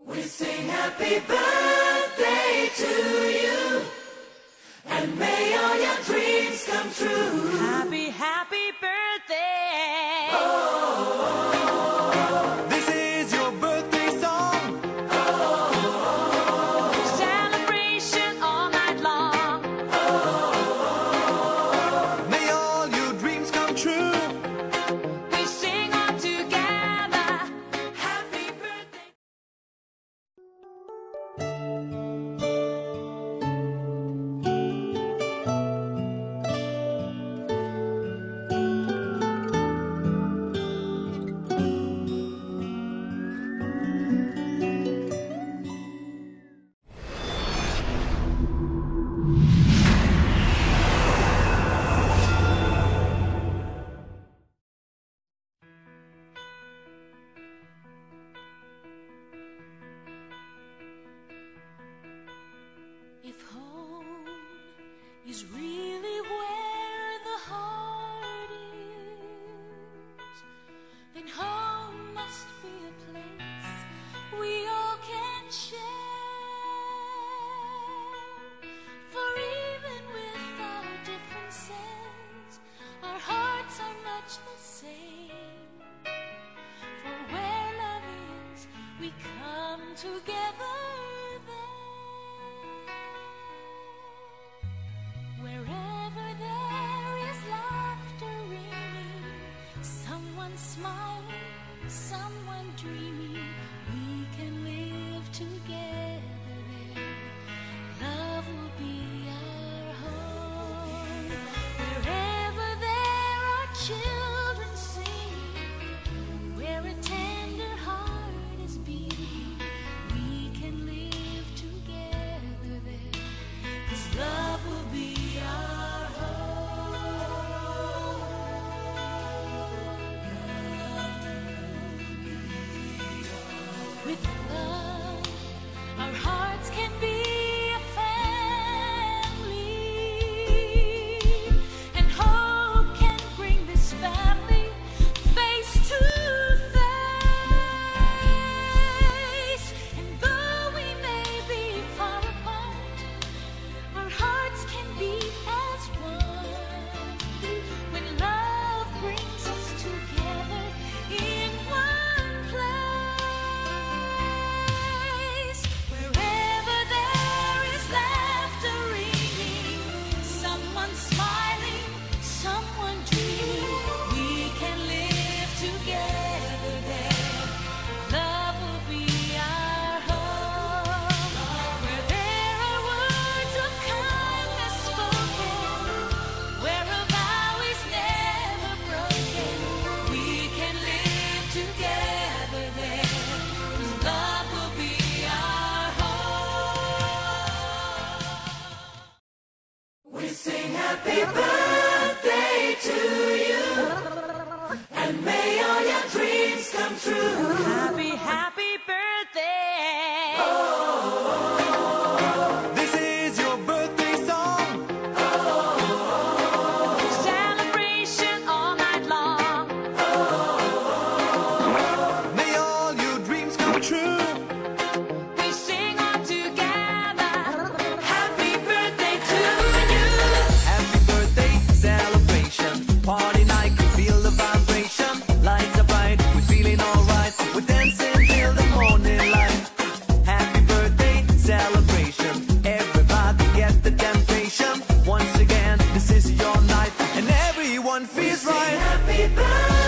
We sing happy birthday to you, and may all your dreams come true. Happy, happy birthday. Oh, this is your birthday song. Oh, celebration all night long. Oh, may all your dreams come true. We sing all together. happy birthday. If home is really where the heart is, then home must be a place we all can share. For even with our differences, our hearts are much the same. For where love is, we come together there. Wherever there is laughter ringing, someone smiling, someone dreaming, we can live together there. Love will be our home. Wherever there are children singing, where a tender heart is beating, we can live together there. 'Cause love will be our home. With love, our hearts can be a family, and hope can bring this family face to face. And though we may be far apart, our hearts can beat as one when love brings us together in one place. Wherever there is laughter ringing, someone smiling, someone dreaming, we can live together there. Love will be our home. Where there are words of kindness spoken, where a vow is never broken, we can live together there. 'Cause love will be our home. We sing happy birthday to you, and may all your dreams come true. Happy, happy birthday. This is your birthday song. Celebration all night long. May all your dreams come true. We sing all together. Happy birthday to you. Happy birthday celebration. Party night, can feel the vibration. Lights are bright, we're feeling alright. We're dancing till the morning light. Happy birthday celebration. Everybody get the temptation. Once again, this is your night, and everyone feels right. Happy birthday.